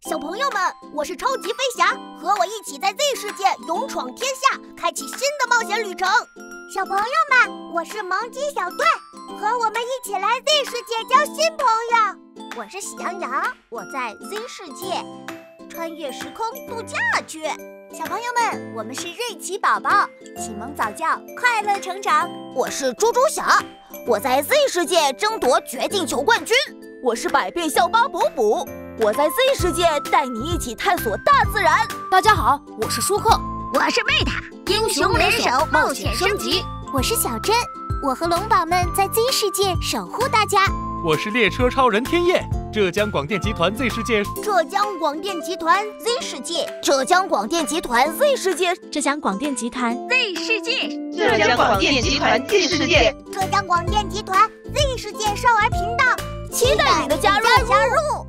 小朋友们，我是超级飞侠，和我一起在 Z 世界勇闯天下，开启新的冒险旅程。 小朋友们，我是萌鸡小队，和我们一起来 Z 世界交新朋友。 我是喜羊羊，我在 Z 世界穿越时空度假去。小朋友们，我们是瑞奇宝宝，启蒙早教，快乐成长。 我是猪猪侠，我在 Z 世界争夺绝境球冠军。 我是百变校巴补补，我在 Z 世界带你一起探索大自然。 大家好，我是舒克， 我是贝塔，英雄联手冒险升级。 我是小珍，我和龙宝们在 Z 世界守护大家。 我是列车超人天夜，浙江广电集团 Z 世界， 浙江广电集团 Z 世界，浙江广电集团 Z 世界， 浙江广电集团 Z 世界， 浙江广电集团 Z 世界， 浙江广电集团 Z 世界少儿频道， 期待你的加入。